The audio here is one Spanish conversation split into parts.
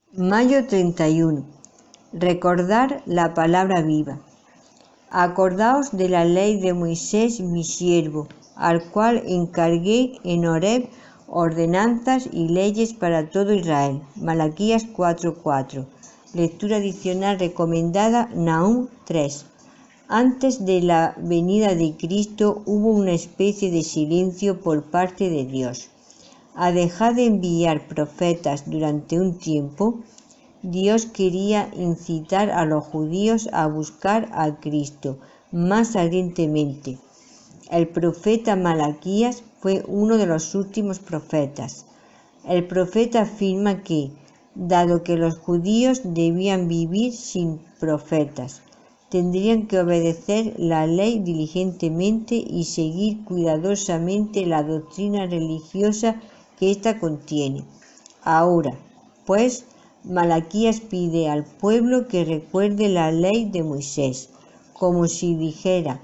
Mayo 31. Recordar la palabra viva. Acordaos de la ley de Moisés mi siervo, al cual encargué en Horeb ordenanzas y leyes para todo Israel. Malaquías 4:4. Lectura adicional recomendada Nahum 3. Antes de la venida de Cristo hubo una especie de silencio por parte de Dios. A dejar de enviar profetas durante un tiempo, Dios quería incitar a los judíos a buscar a Cristo más ardientemente. El profeta Malaquías fue uno de los últimos profetas. El profeta afirma que, dado que los judíos debían vivir sin profetas, tendrían que obedecer la ley diligentemente y seguir cuidadosamente la doctrina religiosa que ésta contiene. Ahora, pues, Malaquías pide al pueblo que recuerde la ley de Moisés, como si dijera: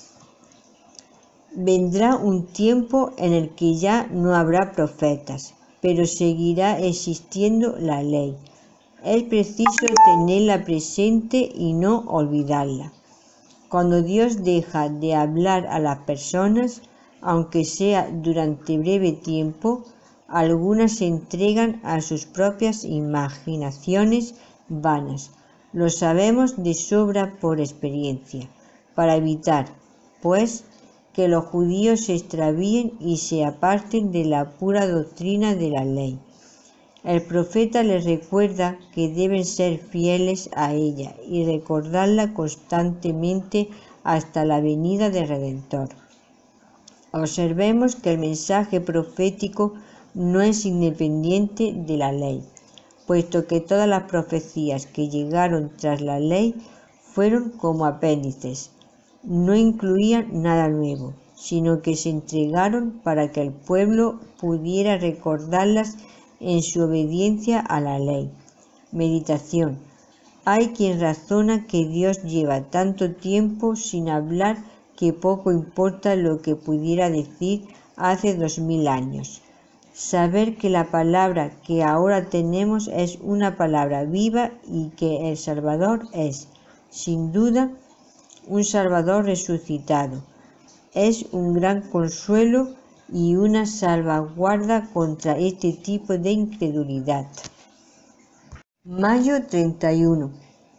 vendrá un tiempo en el que ya no habrá profetas, pero seguirá existiendo la ley. Es preciso tenerla presente y no olvidarla. Cuando Dios deja de hablar a las personas, aunque sea durante breve tiempo, algunas se entregan a sus propias imaginaciones vanas. Lo sabemos de sobra por experiencia. Para evitar, pues, que los judíos se extravíen y se aparten de la pura doctrina de la ley, el profeta les recuerda que deben ser fieles a ella y recordarla constantemente hasta la venida del Redentor. Observemos que el mensaje profético no es independiente de la ley, puesto que todas las profecías que llegaron tras la ley fueron como apéndices, no incluían nada nuevo, sino que se entregaron para que el pueblo pudiera recordarlas en su obediencia a la ley. Meditación. Hay quien razona que Dios lleva tanto tiempo sin hablar que poco importa lo que pudiera decir hace 2000 años. Saber que la palabra que ahora tenemos es una palabra viva y que el Salvador es, sin duda, un Salvador resucitado, es un gran consuelo y una salvaguarda contra este tipo de incredulidad. Mayo 31.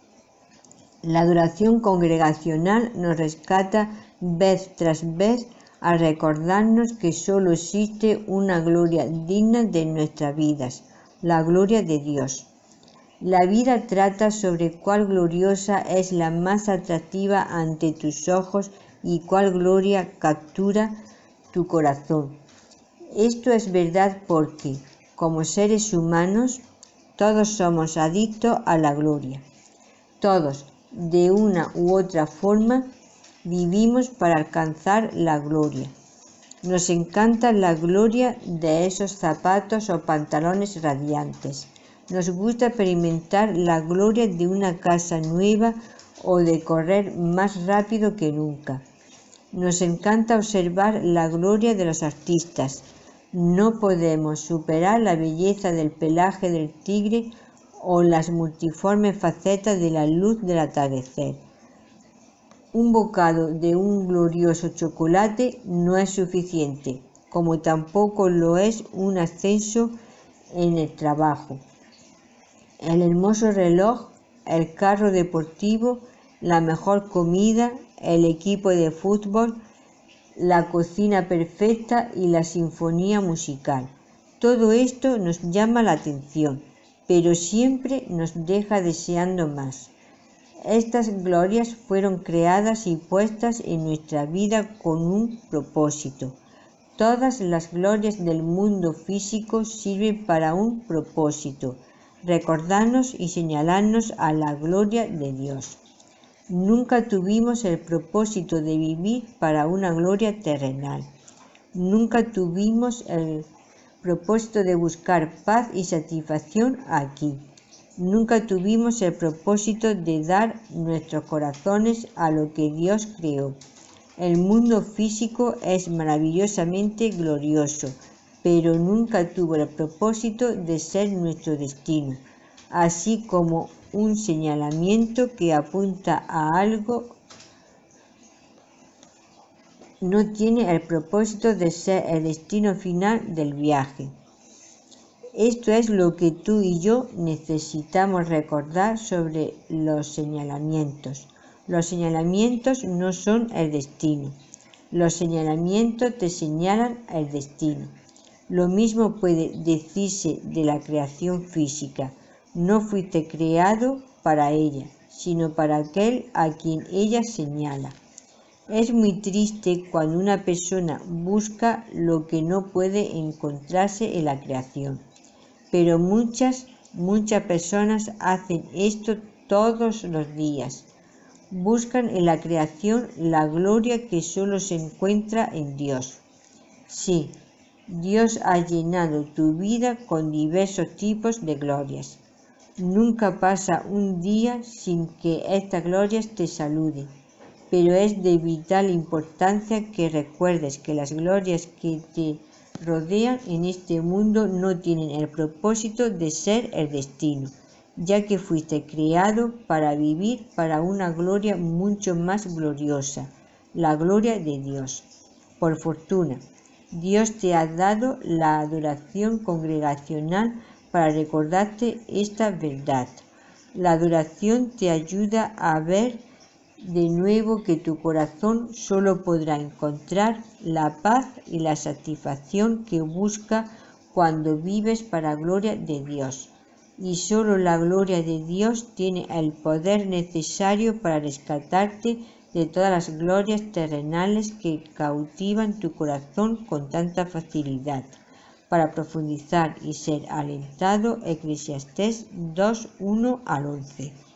La adoración congregacional nos rescata vez tras vez al recordarnos que solo existe una gloria digna de nuestras vidas, la gloria de Dios. La vida trata sobre cuál gloriosa es la más atractiva ante tus ojos y cuál gloria captura tu corazón. Esto es verdad porque, como seres humanos, todos somos adictos a la gloria. Todos, de una u otra forma, vivimos para alcanzar la gloria. Nos encanta la gloria de esos zapatos o pantalones radiantes. Nos gusta experimentar la gloria de una casa nueva o de correr más rápido que nunca. Nos encanta observar la gloria de los artistas. No podemos superar la belleza del pelaje del tigre o las multiformes facetas de la luz del atardecer. Un bocado de un glorioso chocolate no es suficiente, como tampoco lo es un ascenso en el trabajo. El hermoso reloj, el carro deportivo, la mejor comida, el equipo de fútbol, la cocina perfecta y la sinfonía musical. Todo esto nos llama la atención, pero siempre nos deja deseando más. Estas glorias fueron creadas y puestas en nuestra vida con un propósito. Todas las glorias del mundo físico sirven para un propósito: recordarnos y señalarnos a la gloria de Dios. Nunca tuvimos el propósito de vivir para una gloria terrenal. Nunca tuvimos el propósito de buscar paz y satisfacción aquí. Nunca tuvimos el propósito de dar nuestros corazones a lo que Dios creó. El mundo físico es maravillosamente glorioso, pero nunca tuvo el propósito de ser nuestro destino. así como un señalamiento que apunta a algo, no tiene el propósito de ser el destino final del viaje. Esto es lo que tú y yo necesitamos recordar sobre los señalamientos. Los señalamientos no son el destino. Los señalamientos te señalan el destino. Lo mismo puede decirse de la creación física. No fuiste creado para ella, sino para aquel a quien ella señala. Es muy triste cuando una persona busca lo que no puede encontrarse en la creación. Pero muchas personas hacen esto todos los días. Buscan en la creación la gloria que solo se encuentra en Dios. Sí, Dios ha llenado tu vida con diversos tipos de glorias. Nunca pasa un día sin que estas glorias te saluden, pero es de vital importancia que recuerdes que las glorias que te rodean en este mundo no tienen el propósito de ser el destino, ya que fuiste creado para vivir para una gloria mucho más gloriosa, la gloria de Dios. Por fortuna, Dios te ha dado la adoración congregacional para recordarte esta verdad. La adoración te ayuda a ver de nuevo que tu corazón solo podrá encontrar la paz y la satisfacción que busca cuando vives para la gloria de Dios. Y solo la gloria de Dios tiene el poder necesario para rescatarte de todas las glorias terrenales que cautivan tu corazón con tanta facilidad. Para profundizar y ser alentado, Eclesiastés 2:1 al 11.